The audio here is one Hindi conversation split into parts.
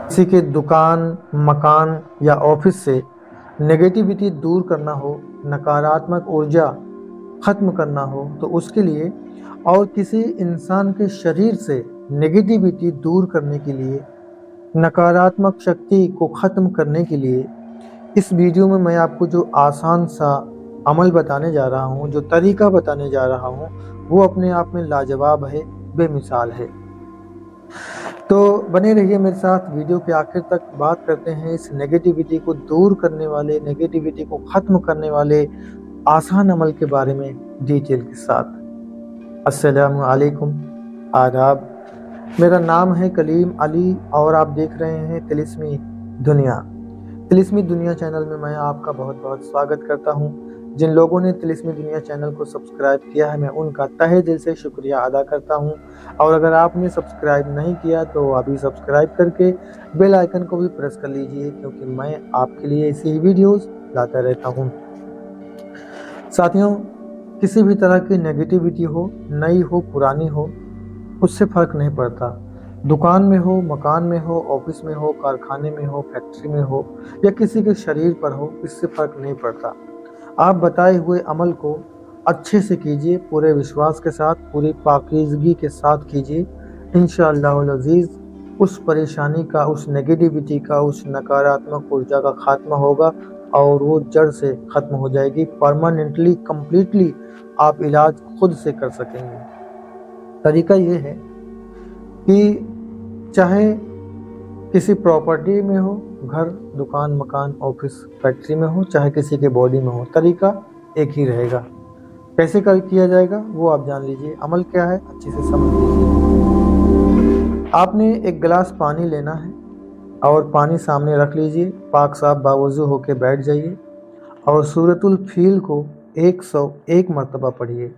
किसी के दुकान, मकान या ऑफिस से नेगेटिविटी दूर करना हो, नकारात्मक ऊर्जा खत्म करना हो तो उसके लिए, और किसी इंसान के शरीर से नेगेटिविटी दूर करने के लिए, नकारात्मक शक्ति को खत्म करने के लिए इस वीडियो में मैं आपको जो आसान सा अमल बताने जा रहा हूँ, जो तरीका बताने जा रहा हूँ, वो अपने आप में लाजवाब है, बेमिसाल है। तो बने रहिए मेरे साथ, वीडियो के आखिर तक। बात करते हैं इस नेगेटिविटी को दूर करने वाले, नेगेटिविटी को ख़त्म करने वाले आसान अमल के बारे में डिटेल के साथ। अस्सलामु अलैकुम, आदाब। मेरा नाम है कलीम अली और आप देख रहे हैं तिलिस्मी दुनिया। तिलिस्मी दुनिया चैनल में मैं आपका बहुत बहुत स्वागत करता हूं। जिन लोगों ने तिलिस्मी दुनिया चैनल को सब्सक्राइब किया है, मैं उनका तहे दिल से शुक्रिया अदा करता हूं। और अगर आपने सब्सक्राइब नहीं किया तो अभी सब्सक्राइब करके बेल आइकन को भी प्रेस कर लीजिए, क्योंकि मैं आपके लिए ऐसी ही वीडियोस लाता रहता हूं। साथियों, किसी भी तरह की नेगेटिविटी हो, नई हो पुरानी हो, उससे फ़र्क नहीं पड़ता। दुकान में हो, मकान में हो, ऑफिस में हो, कारखाने में हो, फैक्ट्री में हो या किसी के शरीर पर हो, इससे फ़र्क नहीं पड़ता। आप बताए हुए अमल को अच्छे से कीजिए, पूरे विश्वास के साथ, पूरी पाकीज़गी के साथ कीजिए। इंशाअल्लाहुल अज़ीज़ उस परेशानी का, उस नेगेटिविटी का, उस नकारात्मक ऊर्जा का खात्मा होगा और वो जड़ से ख़त्म हो जाएगी। परमानेंटली, कंप्लीटली आप इलाज खुद से कर सकेंगे। तरीका ये है कि चाहे किसी प्रॉपर्टी में हो, घर, दुकान, मकान, ऑफिस, फैक्ट्री में हो, चाहे किसी के बॉडी में हो, तरीका एक ही रहेगा। कैसे किया जाएगा वो आप जान लीजिए। अमल क्या है अच्छे से समझ लीजिए। आपने एक गिलास पानी लेना है और पानी सामने रख लीजिए। पाक साफ बावजू होके बैठ जाइए और सूरतुल फील को 101 मरतबा पढ़िए।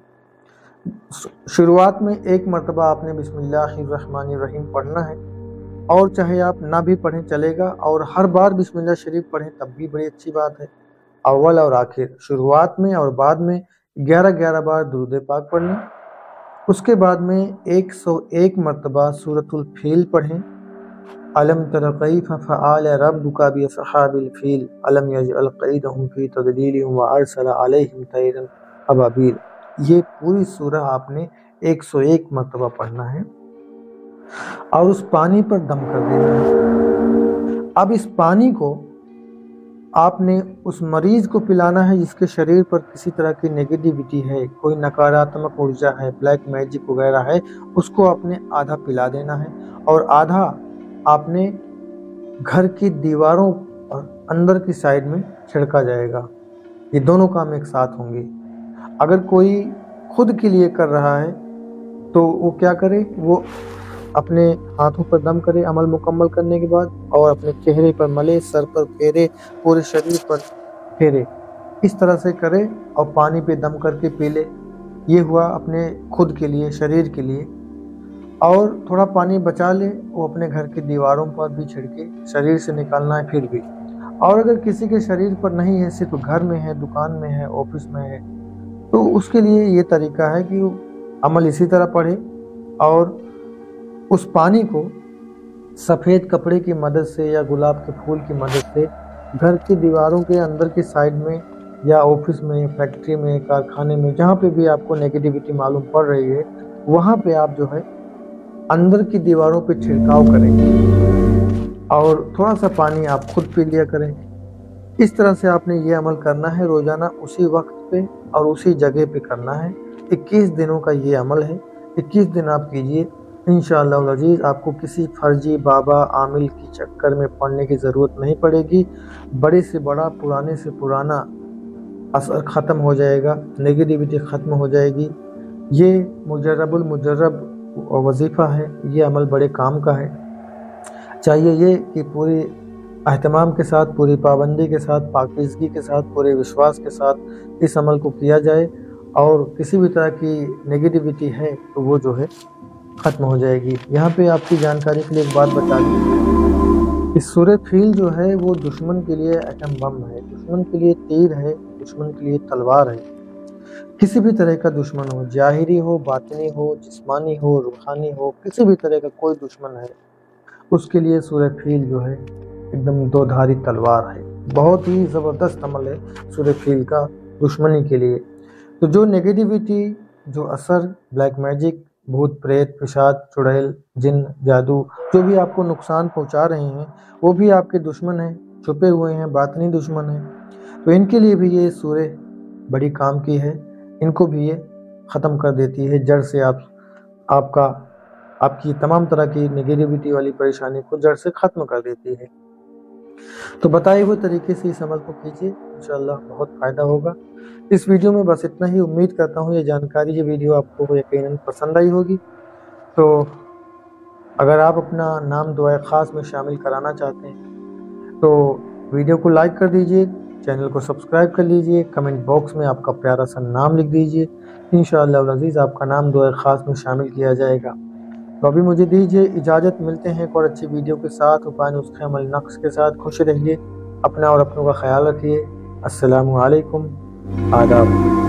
शुरुआत में एक मरतबा आपने बिस्मिल्लाहिर्रहमानिर्रहीम पढ़ना है, और चाहे आप ना भी पढ़ें चलेगा, और हर बार बिस्मिल्लाह शरीफ पढ़ें तब भी बड़ी अच्छी बात है। अव्वल और आखिर, शुरुआत में और बाद में 11-11 बार दुरूद पाक पढ़ें। उसके बाद में 101 मरतबा सूरतुल फील पढ़ें। अलम तर कैफ फ़अल रब्बुका बिअस्हाबिल फील अलम यजअल कैदहुम फी तदलील व अरसल अलैहिम तैरन अबाबील। ये पूरी सूरह आपने 101 मरतबा पढ़ना है और उस पानी पर दम कर देना है। अब इस पानी को आपने उस मरीज को पिलाना है जिसके शरीर पर किसी तरह की नेगेटिविटी है, कोई नकारात्मक ऊर्जा है, ब्लैक मैजिक वगैरह है, उसको आपने आधा पिला देना है और आधा आपने घर की दीवारों और अंदर की साइड में छिड़का जाएगा। ये दोनों काम एक साथ होंगे। अगर कोई खुद के लिए कर रहा है तो वो क्या करे, वो अपने हाथों पर दम करे अमल मुकम्मल करने के बाद, और अपने चेहरे पर मले, सर पर फेरे, पूरे शरीर पर फेरे। इस तरह से करे और पानी पे दम करके पी ले। ये हुआ अपने खुद के लिए, शरीर के लिए। और थोड़ा पानी बचा ले, वो अपने घर की दीवारों पर भी छिड़के, शरीर से निकालना है फिर भी। और अगर किसी के शरीर पर नहीं है, सिर्फ घर में है, दुकान में है, ऑफिस में है, तो उसके लिए ये तरीका है कि वो अमल इसी तरह पढ़े और उस पानी को सफ़ेद कपड़े की मदद से या गुलाब के फूल की मदद से घर की दीवारों के अंदर की साइड में या ऑफिस में, फैक्ट्री में, कारखाने में, जहाँ पे भी आपको नेगेटिविटी मालूम पड़ रही है, वहाँ पे आप जो है अंदर की दीवारों पे छिड़काव करेंगे और थोड़ा सा पानी आप खुद पी लिया करें। इस तरह से आपने ये अमल करना है रोज़ाना, उसी वक्त पे और उसी जगह पे करना है। 21 दिनों का ये अमल है। 21 दिन आप कीजिए, इंशाअल्लाह अज़ीज़ आपको किसी फर्जी बाबा आमिल की चक्कर में पड़ने की ज़रूरत नहीं पड़ेगी। बड़े से बड़ा, पुराने से पुराना असर ख़त्म हो जाएगा, नेगेटिविटी ख़त्म हो जाएगी। ये मुजर्रबुल मुजर्रब वजीफ़ा है, ये अमल बड़े काम का है। चाहिए ये कि पूरी एहतमाम के साथ, पूरी पाबंदी के साथ, पाकीज़गी के साथ, पूरे विश्वास के साथ इस अमल को किया जाए और किसी भी तरह की नेगेटिविटी है तो वो जो है ख़त्म हो जाएगी। यहाँ पे आपकी जानकारी के लिए एक बात बता दूँ, इस सूरह फील जो है वो दुश्मन के लिए एटम बम है, दुश्मन के लिए तीर है, दुश्मन के लिए तलवार है। किसी भी तरह का दुश्मन हो, ज़ाहिरी हो, बातिनी हो, जिस्मानी हो, रूहानी हो, किसी भी तरह का कोई दुश्मन है, उसके लिए सूरह फील जो है एकदम दो धारी तलवार है। बहुत ही ज़बरदस्त अमल है सूरह फील का दुश्मनी के लिए। तो जो नेगेटिविटी, जो असर, ब्लैक मैजिक, भूत प्रेत, पिशाच, चुड़ैल, जिन, जादू, जो भी आपको नुकसान पहुंचा रहे हैं वो भी आपके दुश्मन हैं, छुपे हुए हैं, बातनी दुश्मन हैं। तो इनके लिए भी ये सूरह बड़ी काम की है। इनको भी ये ख़त्म कर देती है जड़ से। आपकी तमाम तरह की नेगेटिविटी वाली परेशानी को जड़ से ख़त्म कर देती है। तो बताए हुए तरीके से इस अमल को कीजिए, इंशाअल्लाह बहुत फ़ायदा होगा। इस वीडियो में बस इतना ही। उम्मीद करता हूँ ये जानकारी, ये वीडियो आपको यकीनन पसंद आई होगी। तो अगर आप अपना नाम दुआए ख़ास में शामिल कराना चाहते हैं तो वीडियो को लाइक कर दीजिए, चैनल को सब्सक्राइब कर लीजिए, कमेंट बॉक्स में आपका प्यारा सा नाम लिख दीजिए। इंशाअल्लाह अज़ीज़ आपका नाम दुआए ख़ास में शामिल किया जाएगा। तो अभी मुझे दीजिए इजाज़त। मिलते हैं एक और अच्छी वीडियो के साथ, उपाय नुस्खे अमल नक्श के साथ। खुश रहिए, अपना और अपनों का ख्याल रखिए। अस्सलामु अलैकुम, आदाब।